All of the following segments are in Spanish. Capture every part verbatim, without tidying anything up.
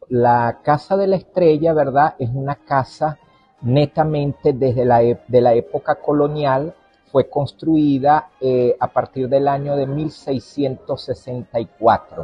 la Casa de la Estrella, ¿verdad?, es una casa netamente desde la, de la época colonial. Fue construida eh, a partir del año de mil seiscientos sesenta y cuatro.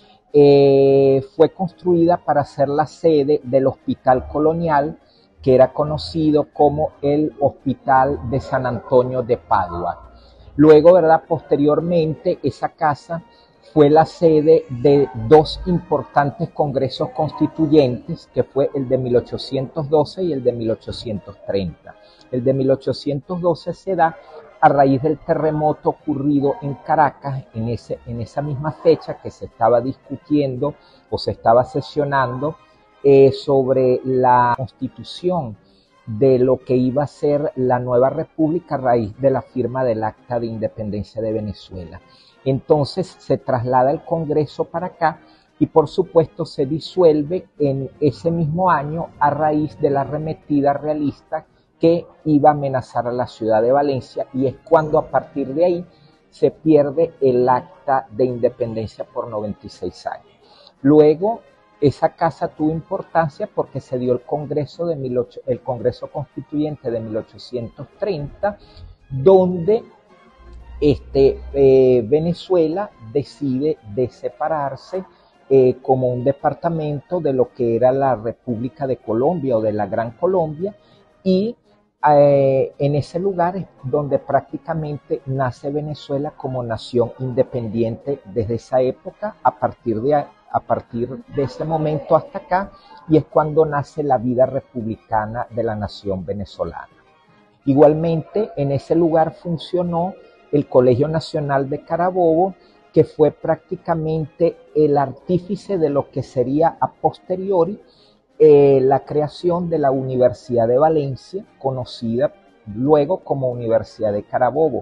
Eh, fue construida para ser la sede del Hospital Colonial, que era conocido como el Hospital de San Antonio de Padua. Luego, ¿verdad?, posteriormente, esa casa fue la sede de dos importantes congresos constituyentes, que fue el de mil ochocientos doce y el de mil ochocientos treinta. El de mil ochocientos doce se da a raíz del terremoto ocurrido en Caracas, en, ese, en esa misma fecha que se estaba discutiendo o se estaba sesionando eh, sobre la constitución de lo que iba a ser la nueva república a raíz de la firma del Acta de Independencia de Venezuela. Entonces se traslada el Congreso para acá y por supuesto se disuelve en ese mismo año a raíz de la arremetida realista que iba a amenazar a la ciudad de Valencia, y es cuando a partir de ahí se pierde el Acta de Independencia por noventa y seis años. Luego esa casa tuvo importancia porque se dio el Congreso, de mil ocho, el Congreso Constituyente de mil ochocientos treinta, donde este, eh, Venezuela decide de separarse eh, como un departamento de lo que era la República de Colombia o de la Gran Colombia, y eh, en ese lugar es donde prácticamente nace Venezuela como nación independiente desde esa época, a partir de, a partir de ese momento hasta acá, y es cuando nace la vida republicana de la nación venezolana. Igualmente, en ese lugar funcionó el Colegio Nacional de Carabobo, que fue prácticamente el artífice de lo que sería a posteriori eh, la creación de la Universidad de Valencia, conocida luego como Universidad de Carabobo.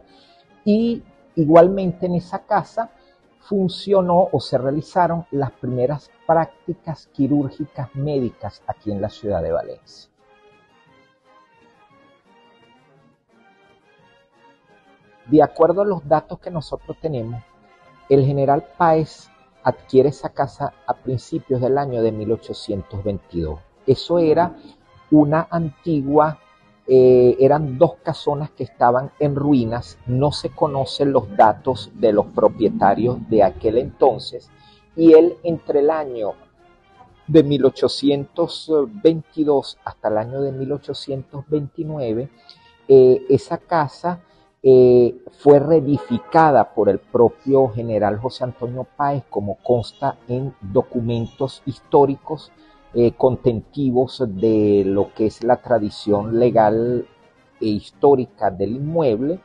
Y igualmente en esa casa funcionó o se realizaron las primeras prácticas quirúrgicas médicas aquí en la ciudad de Valencia. De acuerdo a los datos que nosotros tenemos, el general Páez adquiere esa casa a principios del año de mil ochocientos veintidós. Eso era una antigua, eh, eran dos casonas que estaban en ruinas, no se conocen los datos de los propietarios de aquel entonces, y él entre el año de mil ochocientos veintidós hasta el año de mil ochocientos veintinueve, eh, esa casa Eh, fue reedificada por el propio general José Antonio Páez, como consta en documentos históricos eh, contentivos de lo que es la tradición legal e histórica del inmueble,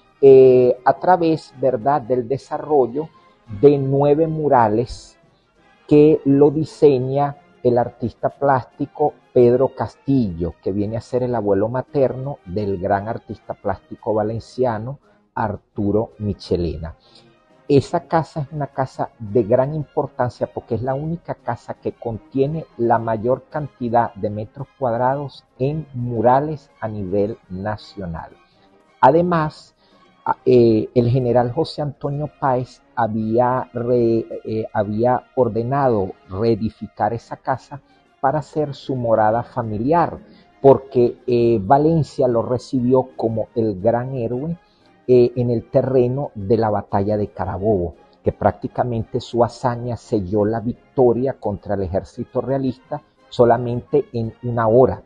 eh, a través, ¿verdad?, del desarrollo de nueve murales que lo diseña el artista plástico Pedro Castillo, que viene a ser el abuelo materno del gran artista plástico valenciano Arturo Michelena. Esa casa es una casa de gran importancia porque es la única casa que contiene la mayor cantidad de metros cuadrados en murales a nivel nacional. Además, eh, el general José Antonio Páez había, re, eh, había ordenado reedificar esa casa para hacer su morada familiar, porque eh, Valencia lo recibió como el gran héroe eh, en el terreno de la batalla de Carabobo, que prácticamente su hazaña selló la victoria contra el ejército realista solamente en una hora.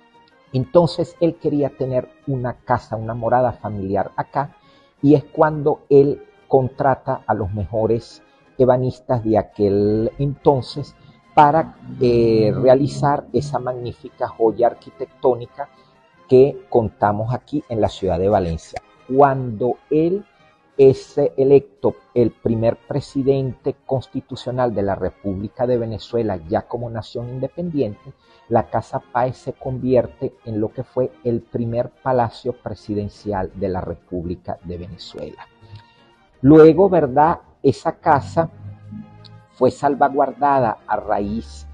Entonces él quería tener una casa, una morada familiar acá, y es cuando él contrata a los mejores ebanistas de aquel entonces para eh, realizar esa magnífica joya arquitectónica que contamos aquí en la ciudad de Valencia. Cuando él es electo el primer presidente constitucional de la República de Venezuela, ya como nación independiente, la Casa Páez se convierte en lo que fue el primer palacio presidencial de la República de Venezuela. Luego, ¿verdad?, esa casa fue salvaguardada a raíz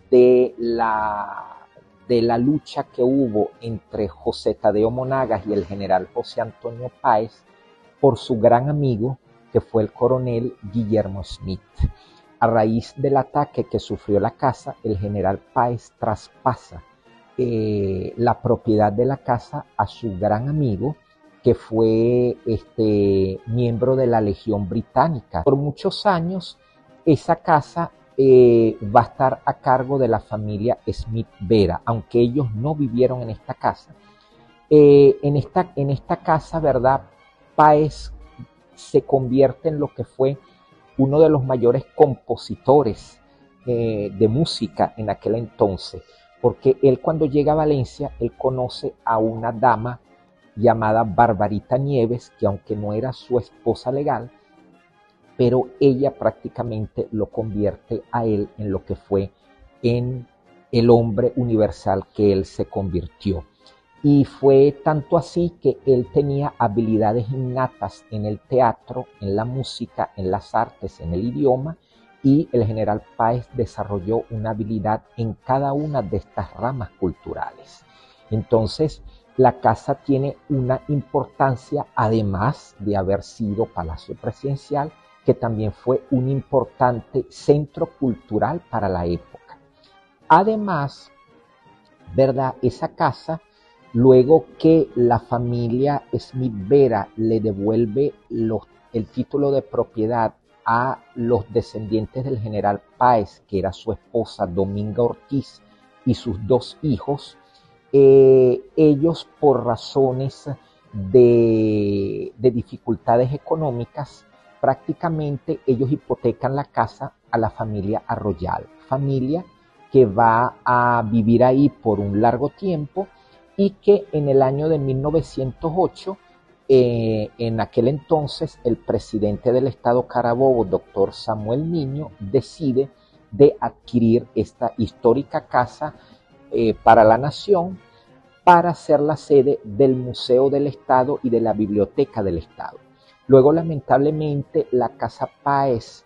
de la, de la lucha que hubo entre José Tadeo Monagas y el general José Antonio Páez por su gran amigo, que fue el coronel Guillermo Smith. a raíz del ataque que sufrió la casa, el general Páez traspasa eh, la propiedad de la casa a su gran amigo, que fue este, miembro de la Legión Británica. Por muchos años, esa casa eh, va a estar a cargo de la familia Smith Vera, aunque ellos no vivieron en esta casa. Eh, en, esta, en esta casa, ¿verdad? Páez se convierte en lo que fue uno de los mayores compositores eh, de música en aquel entonces, porque él cuando llega a Valencia, él conoce a una dama llamada Barbarita Nieves, que aunque no era su esposa legal, pero ella prácticamente lo convierte a él en lo que fue en el hombre universal que él se convirtió. Y fue tanto así que él tenía habilidades innatas en el teatro, en la música, en las artes, en el idioma, y el general Páez desarrolló una habilidad en cada una de estas ramas culturales. Entonces, la casa tiene una importancia, además de haber sido palacio presidencial, que también fue un importante centro cultural para la época. Además, ¿verdad? Esa casa, luego que la familia Smith Vera le devuelve los, el título de propiedad a los descendientes del general Páez, que era su esposa Dominga Ortiz y sus dos hijos, eh, ellos por razones de, de dificultades económicas, prácticamente ellos hipotecan la casa a la familia Arroyal, familia que va a vivir ahí por un largo tiempo y que en el año de mil novecientos ocho, eh, en aquel entonces, el presidente del estado Carabobo, doctor Samuel Niño, decide de adquirir esta histórica casa eh, para la nación para ser la sede del Museo del Estado y de la Biblioteca del Estado. Luego, lamentablemente, la Casa Páez,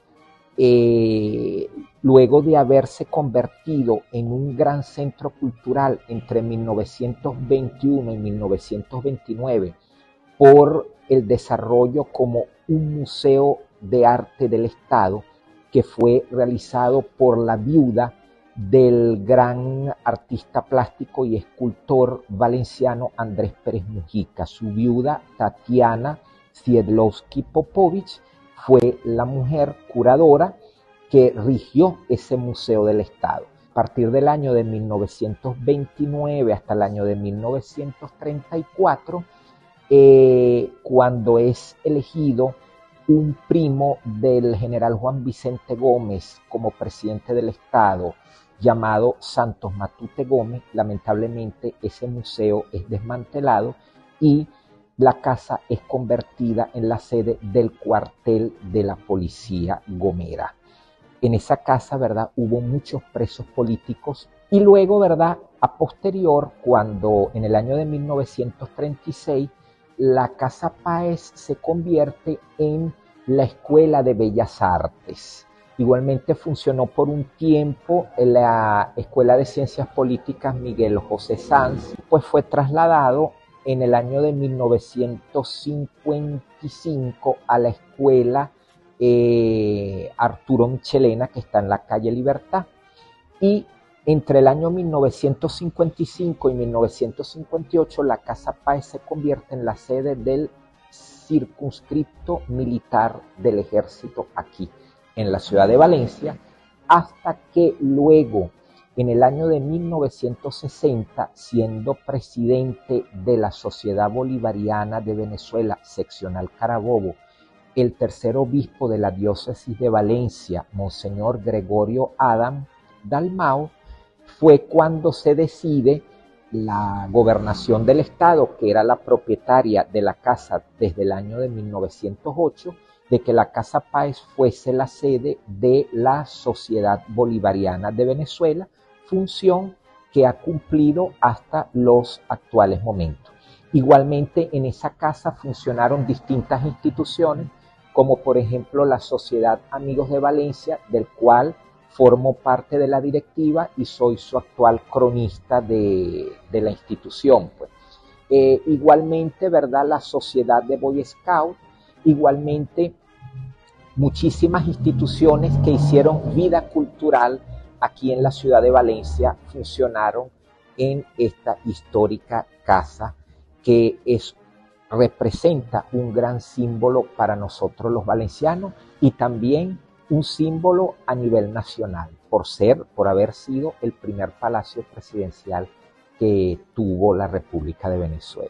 eh, luego de haberse convertido en un gran centro cultural entre mil novecientos veintiuno y mil novecientos veintinueve por el desarrollo como un museo de arte del Estado que fue realizado por la viuda del gran artista plástico y escultor valenciano Andrés Pérez Mujica. Su viuda, Tatiana Siedlowski Popovich, fue la mujer curadora que rigió ese Museo del Estado. A partir del año de mil novecientos veintinueve hasta el año de mil novecientos treinta y cuatro, eh, cuando es elegido un primo del general Juan Vicente Gómez como presidente del Estado, llamado Santos Matute Gómez, lamentablemente ese museo es desmantelado y la casa es convertida en la sede del cuartel de la policía Gomera. En esa casa, ¿verdad?, hubo muchos presos políticos y luego, ¿verdad?, a posterior, cuando en el año de mil novecientos treinta y seis, la Casa Páez se convierte en la Escuela de Bellas Artes. Igualmente funcionó por un tiempo en la Escuela de Ciencias Políticas Miguel José Sanz, pues fue trasladado en el año de mil novecientos cincuenta y cinco a la Escuela eh, Arturo Michelena, que está en la calle Libertad. Y entre el año mil novecientos cincuenta y cinco y mil novecientos cincuenta y ocho, la Casa Páez se convierte en la sede del circunscripto militar del ejército aquí en la ciudad de Valencia, hasta que luego, en el año de mil novecientos sesenta, siendo presidente de la Sociedad Bolivariana de Venezuela, seccional Carabobo, el tercer obispo de la diócesis de Valencia, Monseñor Gregorio Adam Dalmau, fue cuando se decide la gobernación del Estado, que era la propietaria de la casa desde el año de mil novecientos ocho, de que la Casa Páez fuese la sede de la Sociedad Bolivariana de Venezuela, función que ha cumplido hasta los actuales momentos. Igualmente, en esa casa funcionaron distintas instituciones, como por ejemplo la Sociedad Amigos de Valencia, del cual formo parte de la directiva y soy su actual cronista de, de la institución. Pues. Eh, igualmente, ¿verdad?, la Sociedad de Boy Scout, igualmente muchísimas instituciones que hicieron vida cultural aquí en la ciudad de Valencia funcionaron en esta histórica casa que es, representa un gran símbolo para nosotros los valencianos y también un símbolo a nivel nacional, por ser, por haber sido el primer palacio presidencial que tuvo la República de Venezuela.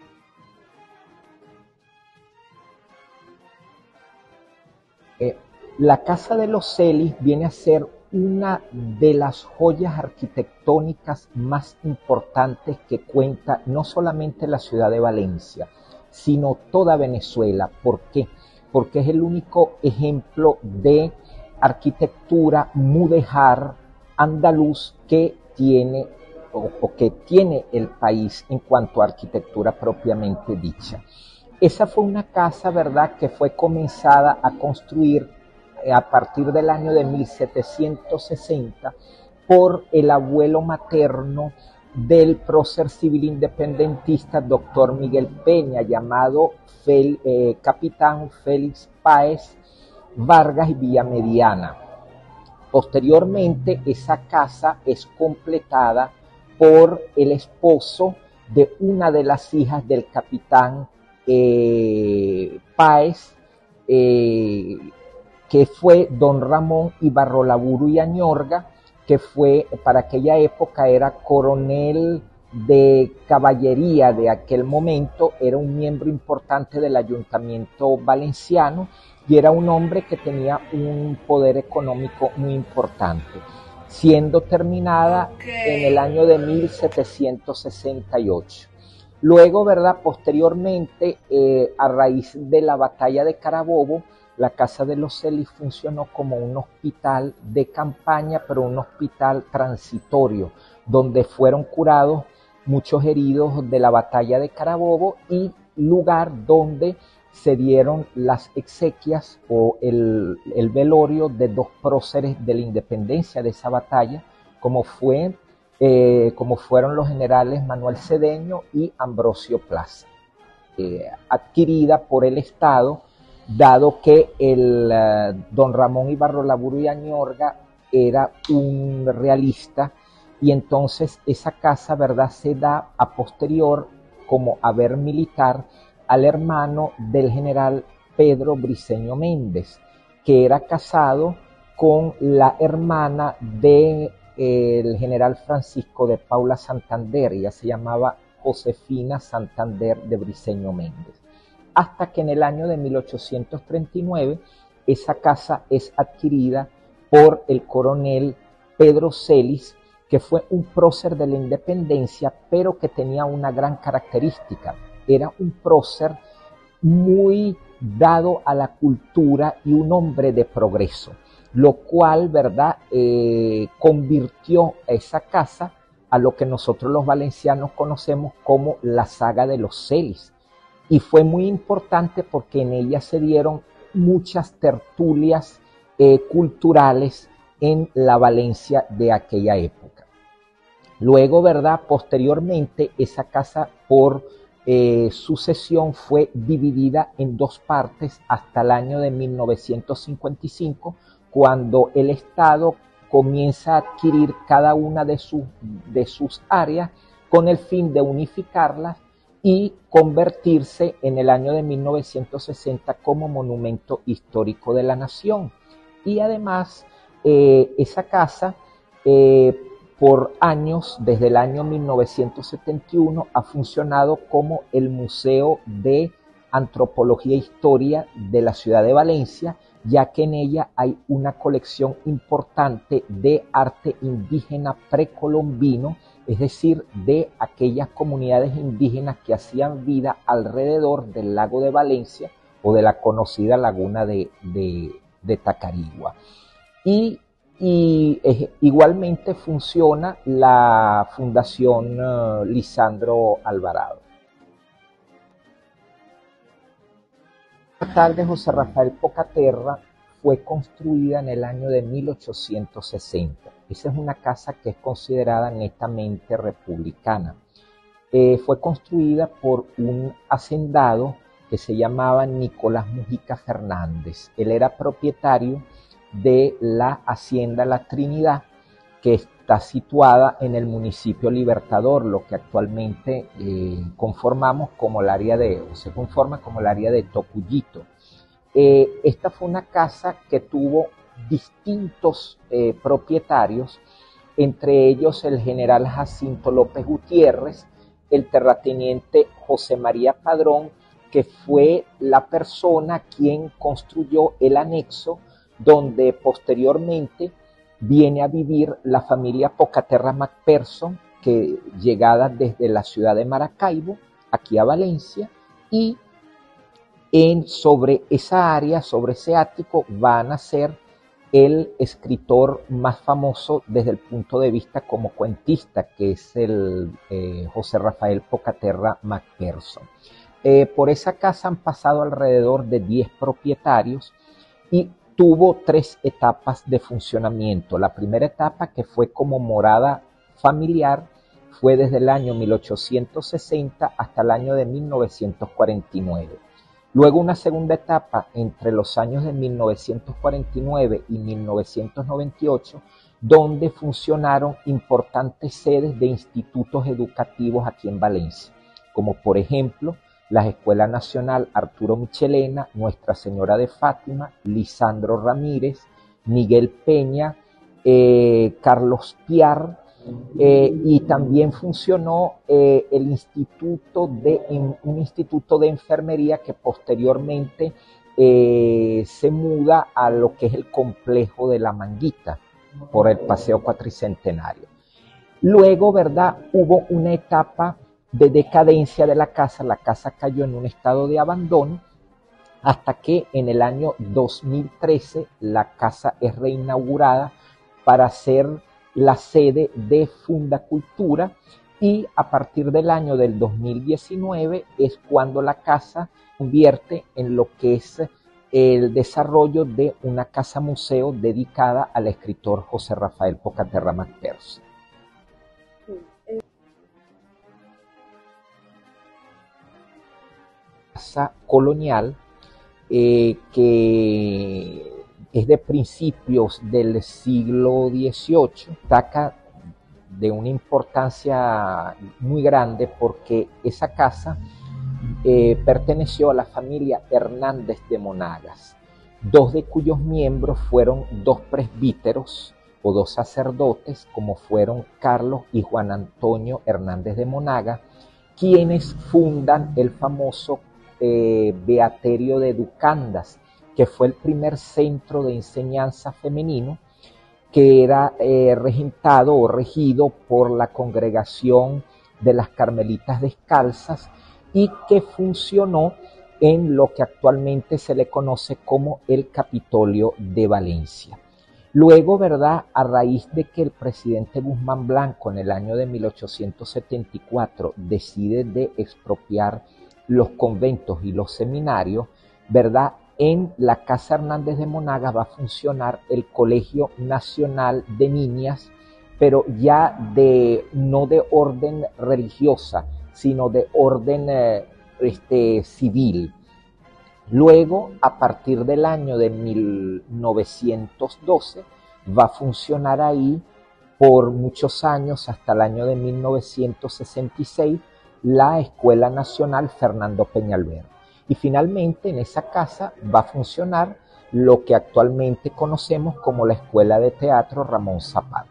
Eh, la Casa de los Celis viene a ser una de las joyas arquitectónicas más importantes que cuenta no solamente la ciudad de Valencia, sino toda Venezuela. ¿Por qué? Porque es el único ejemplo de arquitectura mudéjar andaluz que tiene o, o que tiene el país en cuanto a arquitectura propiamente dicha. Esa fue una casa, ¿verdad?, que fue comenzada a construir a partir del año de mil setecientos sesenta por el abuelo materno del prócer civil independentista doctor Miguel Peña, llamado Fel, eh, Capitán Félix Páez Vargas y Villamediana. Posteriormente, esa casa es completada por el esposo de una de las hijas del capitán eh, Páez, eh, que fue don Ramón Ibarrolaburu y Añorga, que fue, para aquella época era coronel de caballería de aquel momento, era un miembro importante del ayuntamiento valenciano y era un hombre que tenía un poder económico muy importante, siendo terminada en el año de mil setecientos sesenta y ocho. Luego, ¿verdad?, posteriormente, eh, a raíz de la batalla de Carabobo, la Casa de los Celis funcionó como un hospital de campaña, pero un hospital transitorio, donde fueron curados muchos heridos de la batalla de Carabobo y lugar donde se dieron las exequias o el, el velorio de dos próceres de la independencia de esa batalla, como, fue, eh, como fueron los generales Manuel Cedeño y Ambrosio Plaza, eh, adquirida por el Estado, dado que el uh, don Ramón Ibarrolaburu y Añorga era un realista, y entonces esa casa, ¿verdad?, se da a posterior como haber militar al hermano del general Pedro Briceño Méndez, que era casado con la hermana del de, eh, general Francisco de Paula Santander. Ella se llamaba Josefina Santander de Briceño Méndez. Hasta que en el año de mil ochocientos treinta y nueve esa casa es adquirida por el coronel Pedro Celis, que fue un prócer de la independencia, pero que tenía una gran característica. Era un prócer muy dado a la cultura y un hombre de progreso, lo cual, ¿verdad?, eh, convirtió a esa casa a lo que nosotros los valencianos conocemos como la saga de los Celis. Y fue muy importante porque en ella se dieron muchas tertulias eh, culturales en la Valencia de aquella época. Luego, ¿verdad?, posteriormente, esa casa por eh, sucesión fue dividida en dos partes hasta el año de mil novecientos cincuenta y cinco, cuando el Estado comienza a adquirir cada una de sus, de sus áreas con el fin de unificarlas y convertirse en el año de mil novecientos sesenta como monumento histórico de la nación. Y además, eh, esa casa, eh, por años, desde el año mil novecientos setenta y uno, ha funcionado como el Museo de Antropología e Historia de la ciudad de Valencia, ya que en ella hay una colección importante de arte indígena precolombino, es decir, de aquellas comunidades indígenas que hacían vida alrededor del lago de Valencia o de la conocida laguna de, de, de Tacarigua. Y, y eh, igualmente funciona la Fundación uh, Lisandro Alvarado. La tarde José Rafael Pocaterra fue construida en el año de mil ochocientos sesenta. Esa es una casa que es considerada netamente republicana. Eh, fue construida por un hacendado que se llamaba Nicolás Mujica Fernández. Él era propietario de la Hacienda La Trinidad, que está situada en el municipio Libertador, lo que actualmente eh, conformamos como el área de, o se conforma como el área de Tocuyito. Eh, esta fue una casa que tuvo distintos eh, propietarios, entre ellos el general Jacinto López Gutiérrez, el terrateniente José María Padrón, que fue la persona quien construyó el anexo donde posteriormente viene a vivir la familia Pocaterra Macpherson, que llegada desde la ciudad de Maracaibo, aquí a Valencia, y en, sobre esa área, sobre ese ático, va a nacer el escritor más famoso desde el punto de vista como cuentista, que es el eh, José Rafael Pocaterra Macpherson. Eh, por esa casa han pasado alrededor de diez propietarios y tuvo tres etapas de funcionamiento. La primera etapa, que fue como morada familiar, fue desde el año mil ochocientos sesenta hasta el año de mil novecientos cuarenta y nueve. Luego una segunda etapa entre los años de mil novecientos cuarenta y nueve y mil novecientos noventa y ocho, donde funcionaron importantes sedes de institutos educativos aquí en Valencia, como por ejemplo la Escuela Nacional Arturo Michelena, Nuestra Señora de Fátima, Lisandro Ramírez, Miguel Peña, eh, Carlos Piar, eh, y también funcionó eh, el instituto de, en, un instituto de enfermería que posteriormente eh, se muda a lo que es el complejo de La Manguita por el Paseo Cuatricentenario. Luego, ¿verdad?, hubo una etapa de decadencia de la casa. La casa cayó en un estado de abandono hasta que en el año dos mil trece la casa es reinaugurada para ser la sede de Fundacultura, y a partir del año del dos mil diecinueve es cuando la casa convierte en lo que es el desarrollo de una casa museo dedicada al escritor José Rafael Pocaterra Macpherson. Casa colonial eh, que es de principios del siglo dieciocho, destaca de una importancia muy grande porque esa casa eh, perteneció a la familia Hernández de Monagas, dos de cuyos miembros fueron dos presbíteros o dos sacerdotes, como fueron Carlos y Juan Antonio Hernández de Monagas, quienes fundan el famoso eh, Beaterio de Educandas, que fue el primer centro de enseñanza femenino que era eh, regentado o regido por la congregación de las Carmelitas Descalzas y que funcionó en lo que actualmente se le conoce como el Capitolio de Valencia. Luego, ¿verdad?, a raíz de que el presidente Guzmán Blanco en el año de mil ochocientos setenta y cuatro decide de expropiar los conventos y los seminarios, ¿verdad?, en la Casa Hernández de Monagas va a funcionar el Colegio Nacional de Niñas, pero ya de, no de orden religiosa, sino de orden eh, este, civil. Luego, a partir del año de mil novecientos doce, va a funcionar ahí por muchos años, hasta el año de mil novecientos sesenta y seis, la Escuela Nacional Fernando Peñalver. Y finalmente en esa casa va a funcionar lo que actualmente conocemos como la Escuela de Teatro Ramón Zapata.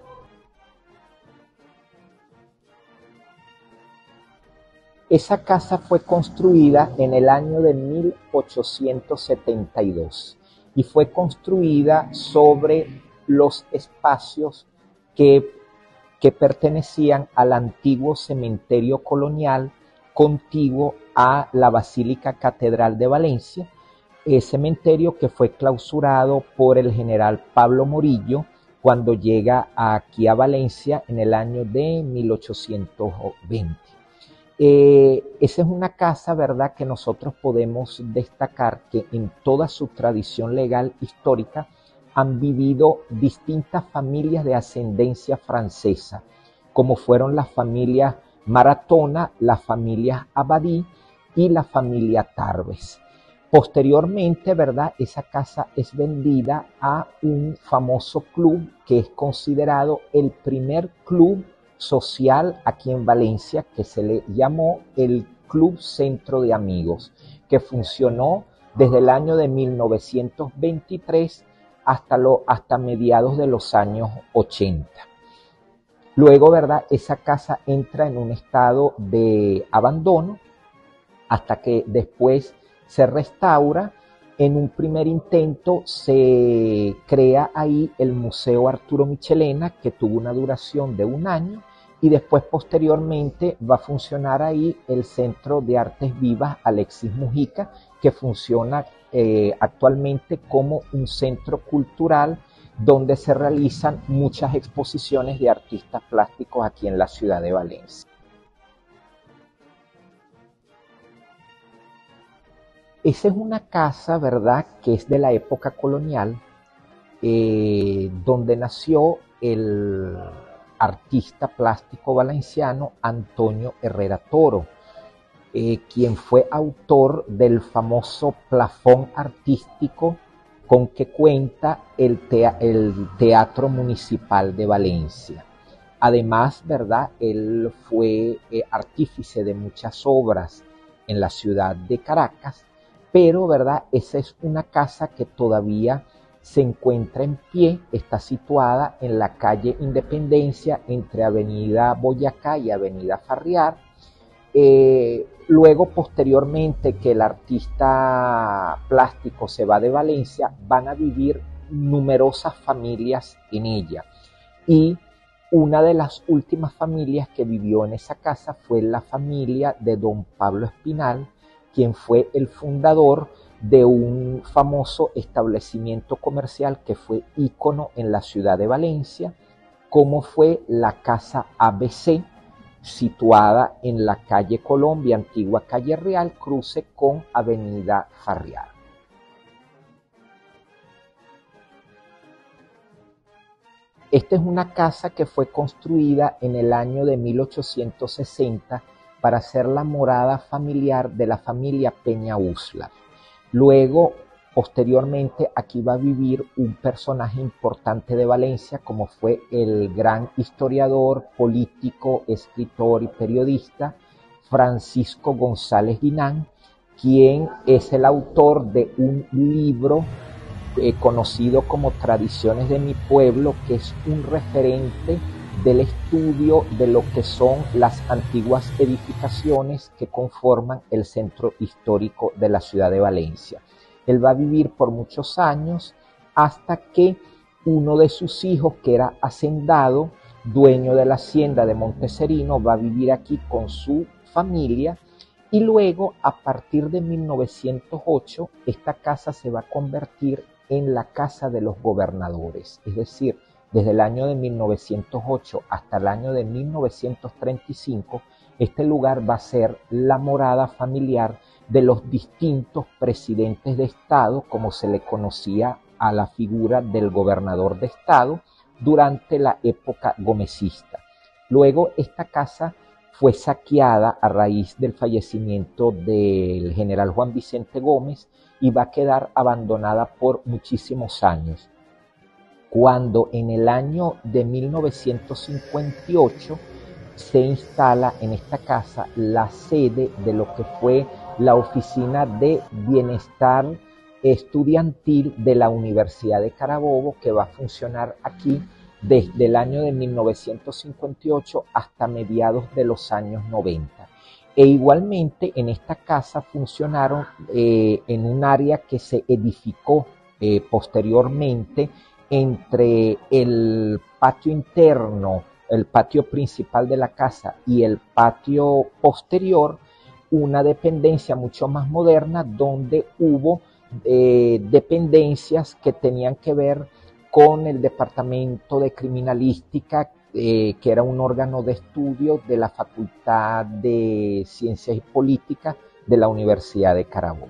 Esa casa fue construida en el año de mil ochocientos setenta y dos y fue construida sobre los espacios que, que pertenecían al antiguo cementerio colonial contiguo a la Basílica Catedral de Valencia, eh, cementerio que fue clausurado por el general Pablo Morillo cuando llega aquí a Valencia en el año de mil ochocientos veinte. Eh, esa es una casa, ¿verdad?, que nosotros podemos destacar que en toda su tradición legal histórica han vivido distintas familias de ascendencia francesa, como fueron las familias Maratona, las familias Abadí y la familia Tarbes. Posteriormente, ¿verdad? Esa casa es vendida a un famoso club que es considerado el primer club social aquí en Valencia, que se le llamó el Club Centro de Amigos, que funcionó desde el año de mil novecientos veintitrés hasta, lo, hasta mediados de los años ochenta. Luego, ¿verdad? Esa casa entra en un estado de abandono hasta que después se restaura. En un primer intento se crea ahí el Museo Arturo Michelena, que tuvo una duración de un año, y después posteriormente va a funcionar ahí el Centro de Artes Vivas Alexis Mujica, que funciona eh, actualmente como un centro cultural donde se realizan muchas exposiciones de artistas plásticos aquí en la ciudad de Valencia. Esa es una casa, ¿verdad?, que es de la época colonial, eh, donde nació el artista plástico valenciano Antonio Herrera Toro, eh, quien fue autor del famoso plafón artístico con que cuenta el, tea el Teatro Municipal de Valencia. Además, ¿verdad?, él fue eh, artífice de muchas obras en la ciudad de Caracas, pero, ¿verdad?, esa es una casa que todavía se encuentra en pie, está situada en la calle Independencia entre Avenida Boyacá y Avenida Farriar. Eh, luego, posteriormente que el artista plástico se va de Valencia, van a vivir numerosas familias en ella. Y una de las últimas familias que vivió en esa casa fue la familia de don Pablo Espinal, quien fue el fundador de un famoso establecimiento comercial que fue ícono en la ciudad de Valencia, como fue la Casa A B C, situada en la calle Colombia, antigua calle Real, cruce con Avenida Farriar. Esta es una casa que fue construida en el año de mil ochocientos sesenta para ser la morada familiar de la familia Peña Uslar. Luego, posteriormente, aquí va a vivir un personaje importante de Valencia, como fue el gran historiador, político, escritor y periodista Francisco González Guinán, quien es el autor de un libro eh, conocido como Tradiciones de mi pueblo, que es un referente del estudio de lo que son las antiguas edificaciones que conforman el centro histórico de la ciudad de Valencia. Él va a vivir por muchos años hasta que uno de sus hijos, que era hacendado, dueño de la hacienda de Monteserino, va a vivir aquí con su familia, y luego, a partir de mil novecientos ocho, esta casa se va a convertir en la Casa de los Gobernadores, es decir, desde el año de mil novecientos ocho hasta el año de mil novecientos treinta y cinco, este lugar va a ser la morada familiar de los distintos presidentes de Estado, como se le conocía a la figura del gobernador de Estado durante la época gomecista. Luego, esta casa fue saqueada a raíz del fallecimiento del general Juan Vicente Gómez y va a quedar abandonada por muchísimos años, cuando en el año de mil novecientos cincuenta y ocho se instala en esta casa la sede de lo que fue la Oficina de Bienestar Estudiantil de la Universidad de Carabobo, que va a funcionar aquí desde el año de mil novecientos cincuenta y ocho hasta mediados de los años noventa. E igualmente en esta casa funcionaron eh, en un área que se edificó eh, posteriormente entre el patio interno, el patio principal de la casa y el patio posterior, una dependencia mucho más moderna donde hubo eh, dependencias que tenían que ver con el Departamento de Criminalística, eh, que era un órgano de estudio de la Facultad de Ciencias y Políticas de la Universidad de Carabobo.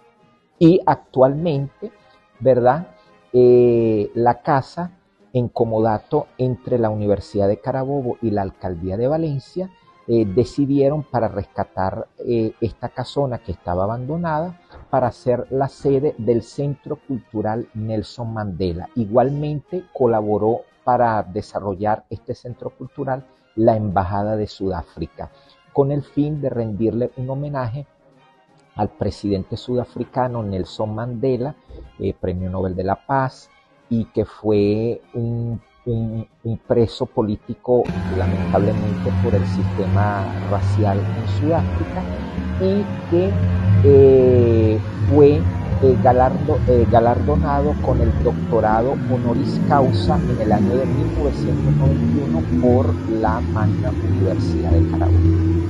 Y actualmente, ¿verdad?, Eh, la casa, en comodato entre la Universidad de Carabobo y la Alcaldía de Valencia, eh, decidieron para rescatar eh, esta casona que estaba abandonada para hacer la sede del Centro Cultural Nelson Mandela. Igualmente colaboró para desarrollar este centro cultural la Embajada de Sudáfrica, con el fin de rendirle un homenaje al presidente sudafricano Nelson Mandela, eh, Premio Nobel de la Paz, y que fue un, un, un preso político lamentablemente por el sistema racial en Sudáfrica, y que eh, fue eh, galardo, eh, galardonado con el doctorado honoris causa en el año de mil novecientos noventa y uno por la Magna Universidad de Carabobo.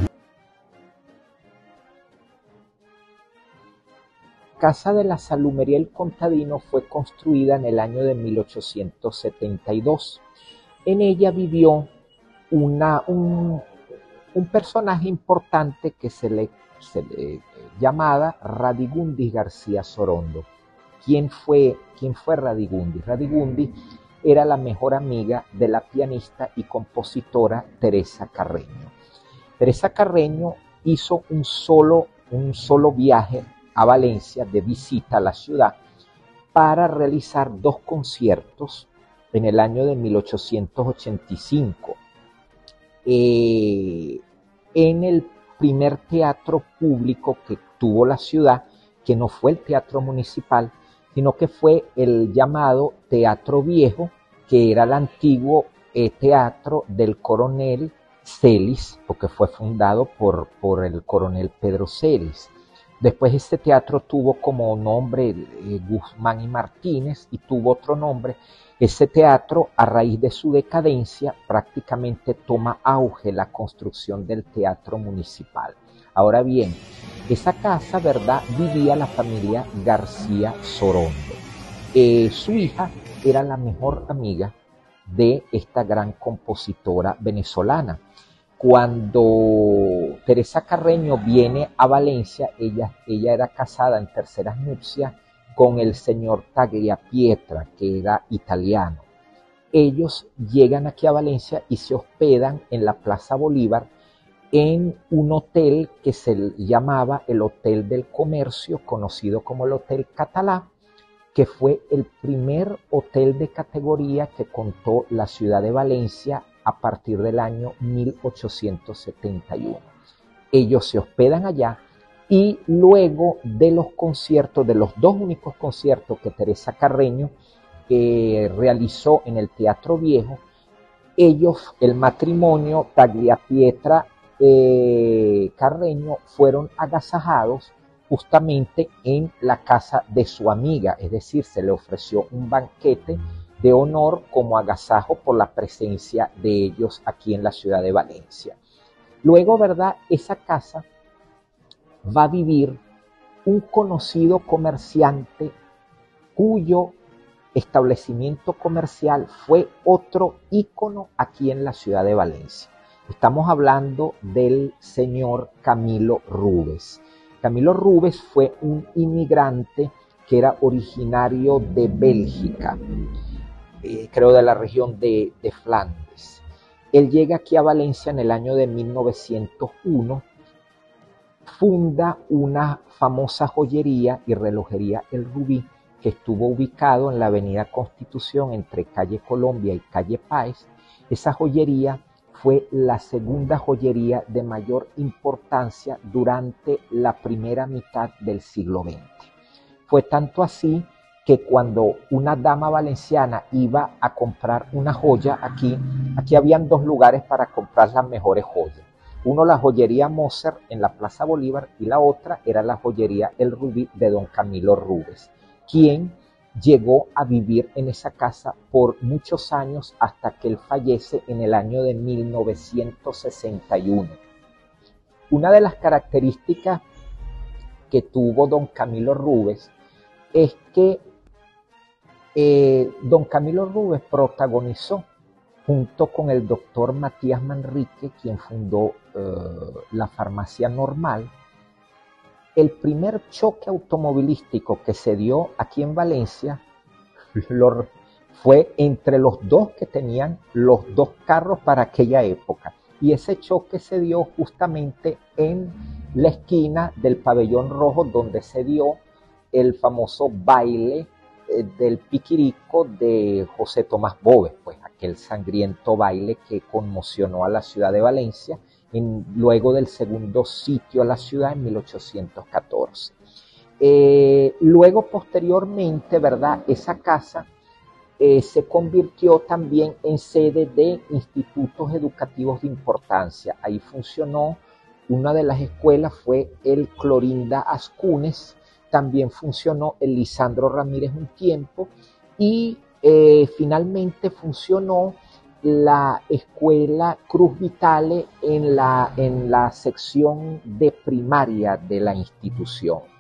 La Casa de la Salumería El Contadino fue construida en el año de mil ochocientos setenta y dos. En ella vivió una, un, un personaje importante que se le, se le llamaba Radigundis García Sorondo. ¿Quién fue, quién fue Radigundis? Radigundis era la mejor amiga de la pianista y compositora Teresa Carreño. Teresa Carreño hizo un solo, un solo viaje a Valencia de visita a la ciudad para realizar dos conciertos en el año de mil ochocientos ochenta y cinco eh, en el primer teatro público que tuvo la ciudad, que no fue el Teatro Municipal, sino que fue el llamado Teatro Viejo, que era el antiguo eh, teatro del coronel Celis, porque fue fundado por, por el coronel Pedro Celis. Después este teatro tuvo como nombre eh, Guzmán y Martínez, y tuvo otro nombre. Ese teatro, a raíz de su decadencia, prácticamente toma auge la construcción del Teatro Municipal. Ahora bien, esa casa, ¿verdad?, vivía la familia García Sorondo. Eh, su hija era la mejor amiga de esta gran compositora venezolana. Cuando Teresa Carreño viene a Valencia, ella, ella era casada en terceras nupcias con el señor Tagliapietra, que era italiano. Ellos llegan aquí a Valencia y se hospedan en la Plaza Bolívar en un hotel que se llamaba el Hotel del Comercio, conocido como el Hotel Catalá, que fue el primer hotel de categoría que contó la ciudad de Valencia a partir del año mil ochocientos setenta y uno. Ellos se hospedan allá y luego de los conciertos, de los dos únicos conciertos que Teresa Carreño eh, realizó en el Teatro Viejo, ellos, el matrimonio Tagliapietra eh, Carreño, fueron agasajados justamente en la casa de su amiga, es decir, se le ofreció un banquete de honor como agasajo por la presencia de ellos aquí en la ciudad de Valencia. Luego, ¿verdad?, esa casa va a vivir un conocido comerciante cuyo establecimiento comercial fue otro ícono aquí en la ciudad de Valencia. Estamos hablando del señor Camilo Rubes. Camilo Rubes fue un inmigrante que era originario de Bélgica, eh, creo de la región de, de Flandes. Él llega aquí a Valencia en el año de mil novecientos uno, funda una famosa joyería y relojería El Rubí, que estuvo ubicado en la avenida Constitución entre calle Colombia y calle Páez. Esa joyería fue la segunda joyería de mayor importancia durante la primera mitad del siglo veinte. Fue tanto así que cuando una dama valenciana iba a comprar una joya aquí, aquí habían dos lugares para comprar las mejores joyas. Uno, la joyería Moser en la Plaza Bolívar, y la otra era la joyería El Rubí de don Camilo Rubes, quien llegó a vivir en esa casa por muchos años hasta que él fallece en el año de mil novecientos sesenta y uno. Una de las características que tuvo don Camilo Rubes es que eh, don Camilo Rubes protagonizó, junto con el doctor Matías Manrique, quien fundó eh, la Farmacia Normal, el primer choque automovilístico que se dio aquí en Valencia lo, fue entre los dos que tenían los dos carros para aquella época. y ese choque se dio justamente en la esquina del Pabellón Rojo, donde se dio el famoso baile eh, del Piquirico de José Tomás Boves, pues aquel sangriento baile que conmocionó a la ciudad de Valencia en, luego del segundo sitio a la ciudad en mil ochocientos catorce. Eh, luego, posteriormente, ¿verdad? Esa casa eh, se convirtió también en sede de institutos educativos de importancia. Ahí funcionó, una de las escuelas fue el Clorinda Ascunes, también funcionó el Lisandro Ramírez un tiempo y eh, finalmente funcionó la escuela Cruz Vitale en la, en la sección de primaria de la institución.